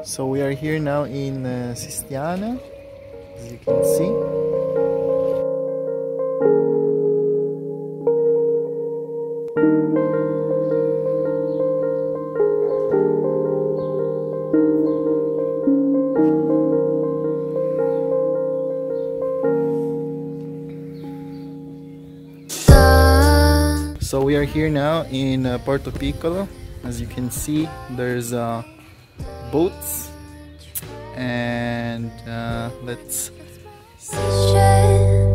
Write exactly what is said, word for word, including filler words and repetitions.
So we are here now in uh, Sistiana, as you can see. So we are here now in uh, Portopiccolo. As you can see, there's uh, boats, and uh, let's see.